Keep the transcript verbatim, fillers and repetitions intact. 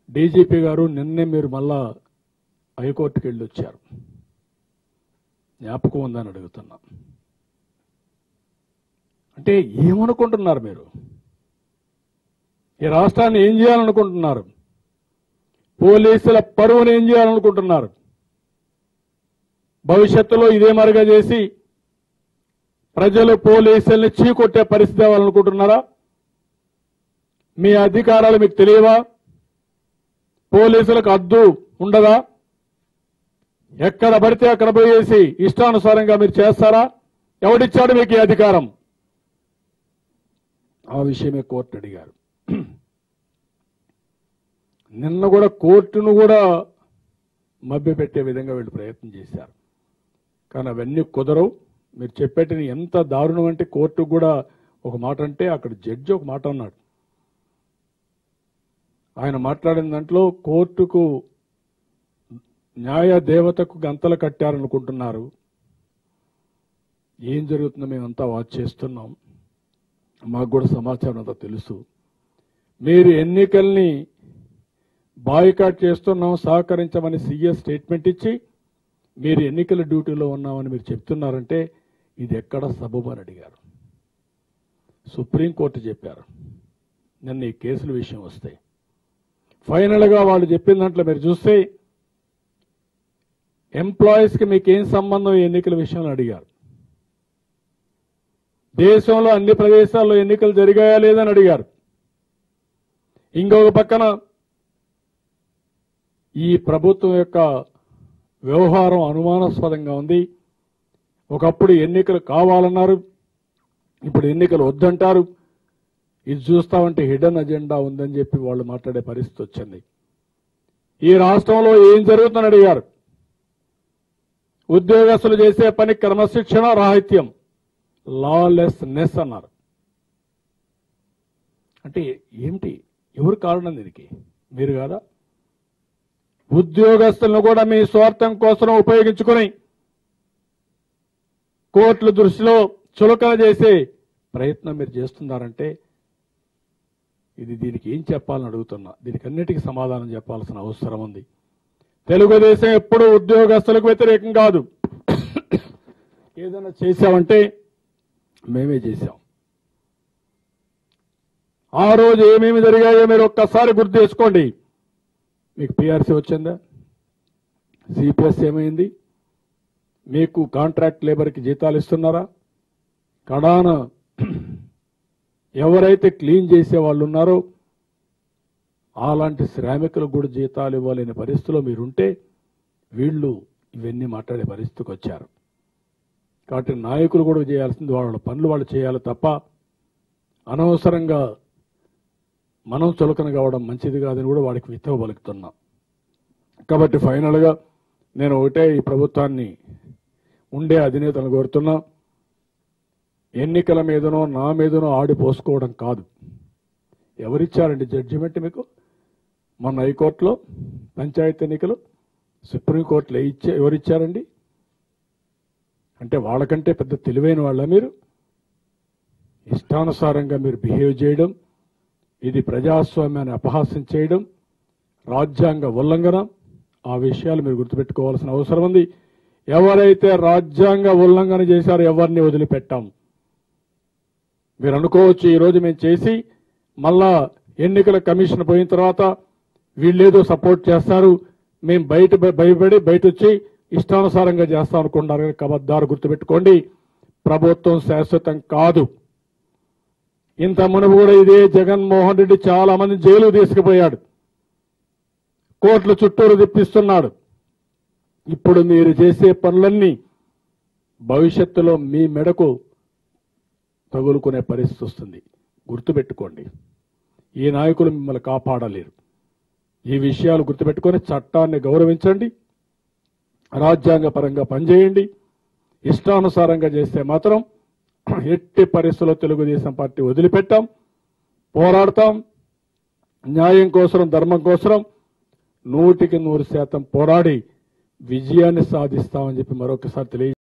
DGP గారు నిన్నే మీరు మళ్ళా హైకోర్టుకి వెళ్ళి వచ్చారు. జ్ఞాపకం ఉందని అడుగుతున్నా. అంటే ఏమనుకుంటున్నారు మీరు? ఈ రాష్ట్రాన్ని ఏం చేయాలనుకుంటున్నారు? పోలీసుల పరువును ఏం చేయాలనుకుంటున్నారు? భవిష్యత్తులో ఇదే మరుగా చేసి ప్రజలు పోలీసుల్ని చీకొట్టే పరిస్థితి అవ్వాలనుకుంటున్నారా? మీ అధికారాలు మీకు తెలియవా? పోలీసులకు అద్దు ఉండదా? ఎక్కడ పడితే అక్కడ పోయేసి ఇష్టానుసారంగా మీరు చేస్తారా? ఎవడిచ్చాడు మీకు ఈ అధికారం? ఆ విషయమే కోర్టు అడిగారు. నిన్న కూడా కోర్టును కూడా మభ్యపెట్టే విధంగా వీళ్ళు ప్రయత్నం చేశారు. కానీ అవన్నీ కుదరవు. మీరు చెప్పేటిని ఎంత దారుణం అంటే కోర్టుకు కూడా ఒక మాట అంటే అక్కడ జడ్జి ఒక మాట అన్నాడు. ఆయన మాట్లాడిన దాంట్లో కోర్టుకు న్యాయ దేవతకు గంతలు కట్టారనుకుంటున్నారు. ఏం జరుగుతుందో మేమంతా వాచ్ చేస్తున్నాం. మాకు కూడా సమాచారం అంతా తెలుసు. మీరు ఎన్నికల్ని బాయ్కాట్ చేస్తున్నాం, సహకరించమని సీఎస్ స్టేట్మెంట్ ఇచ్చి మీరు ఎన్నికల డ్యూటీలో ఉన్నామని మీరు చెప్తున్నారంటే ఇది ఎక్కడ సబబు అని అడిగారు. సుప్రీంకోర్టు చెప్పారు నిన్న ఈ కేసుల విషయం వస్తే. ఫైనల్గా వాళ్ళు చెప్పిన దాంట్లో మీరు చూస్తే ఎంప్లాయీస్కి మీకేం సంబంధం ఎన్నికల విషయంలో అడిగారు. దేశంలో అన్ని ప్రదేశాల్లో ఎన్నికలు జరిగాయా లేదని అడిగారు. ఇంకొక పక్కన ఈ ప్రభుత్వం యొక్క వ్యవహారం అనుమానాస్పదంగా ఉంది. ఒకప్పుడు ఎన్నికలు కావాలన్నారు, ఇప్పుడు ఎన్నికలు వద్దంటారు. ఇది చూస్తామంటే హిడెన్ అజెండా ఉందని చెప్పి వాళ్ళు మాట్లాడే పరిస్థితి వచ్చింది. ఈ రాష్ట్రంలో ఏం జరుగుతుందని అడిగారు. ఉద్యోగస్తులు చేసే పని క్రమశిక్షణ రాహిత్యం, లాలెస్నెస్ అన్నారు. అంటే ఏమిటి? ఎవరు కారణం దీనికి? మీరు కాదా? ఉద్యోగస్తులను కూడా మీ స్వార్థం కోసం ఉపయోగించుకుని కోర్టుల దృష్టిలో చులకన చేసే ప్రయత్నం మీరు చేస్తున్నారంటే ఇది దీనికి ఏం చెప్పాలని అడుగుతున్నా. దీనికి అన్నిటికీ సమాధానం చెప్పాల్సిన అవసరం ఉంది. తెలుగుదేశం ఎప్పుడూ ఉద్యోగస్తులకు వ్యతిరేకం కాదు. ఏదైనా చేశామంటే మేమే చేశాం. ఆ రోజు ఏమేమి జరిగాయో మీరు ఒక్కసారి గుర్తు చేసుకోండి. మీకు పీఆర్సీ వచ్చిందా? సిపిఎస్ ఏమైంది? మీకు కాంట్రాక్ట్ లేబర్కి జీతాలు ఇస్తున్నారా? కడాన ఎవరైతే క్లీన్ చేసే వాళ్ళు ఉన్నారో అలాంటి శ్రామికులకు కూడా జీతాలు ఇవ్వలేని పరిస్థితిలో మీరుంటే వీళ్ళు ఇవన్నీ మాట్లాడే పరిస్థితికి వచ్చారు. కాబట్టి నాయకులు కూడా చేయాల్సింది వాళ్ళ పనులు వాళ్ళు చేయాలి తప్ప అనవసరంగా మనం చులకన కావడం మంచిది కాదని కూడా వాడికి విత్తవ పలుకుతున్నాం. కాబట్టి ఫైనల్గా నేను ఒకటే ఈ ప్రభుత్వాన్ని ఉండే అధినేతను కోరుతున్నా, ఎన్నికల మీదనో నా మీదనో ఆడిపోసుకోవడం కాదు. ఎవరిచ్చారండి జడ్జిమెంట్ మీకు? మొన్న హైకోర్టులో పంచాయతీ ఎన్నికలు, సుప్రీంకోర్టులో ఇచ్చే ఎవరిచ్చారండి? అంటే వాళ్ళకంటే పెద్ద తెలివైన వాళ్ళ మీరు? ఇష్టానుసారంగా మీరు బిహేవ్ చేయడం, ఇది ప్రజాస్వామ్యాన్ని అపహాస్యం చేయడం, రాజ్యాంగ ఉల్లంఘన. ఆ విషయాలు మీరు గుర్తుపెట్టుకోవాల్సిన అవసరం ఉంది. ఎవరైతే రాజ్యాంగ ఉల్లంఘన చేశారో ఎవరిని వదిలిపెట్టాం. మీరు అనుకోవచ్చు ఈరోజు మేము చేసి మళ్ళా ఎన్నికల కమిషన్ పోయిన తర్వాత వీళ్ళేదో సపోర్ట్ చేస్తారు, మేము బయట భయపడి బయట వచ్చి ఇష్టానుసారంగా చేస్తాం అనుకుంటారు. కబద్దారు గుర్తుపెట్టుకోండి, ప్రభుత్వం శాశ్వతం కాదు. ఇంత మునుపు కూడా ఇదే జగన్మోహన్ రెడ్డి చాలా మంది జైలు తీసుకుపోయాడు, కోర్టుల చుట్టూరు తిప్పిస్తున్నాడు. ఇప్పుడు మీరు చేసే పనులన్నీ భవిష్యత్తులో మీ మెడకు తగులుకునే పరిస్థితి వస్తుంది. గుర్తుపెట్టుకోండి, ఈ నాయకులు మిమ్మల్ని కాపాడలేరు. ఈ విషయాలు గుర్తుపెట్టుకొని చట్టాన్ని గౌరవించండి, రాజ్యాంగ పరంగా పనిచేయండి. ఇష్టానుసారంగా చేస్తే మాత్రం ఎట్టి పరిస్థితుల్లో తెలుగుదేశం పార్టీ వదిలిపెట్టాం, పోరాడతాం. న్యాయం కోసం, ధర్మం కోసం నూటికి నూరు శాతం పోరాడి విజయాన్ని సాధిస్తామని చెప్పి మరొకసారి తెలియ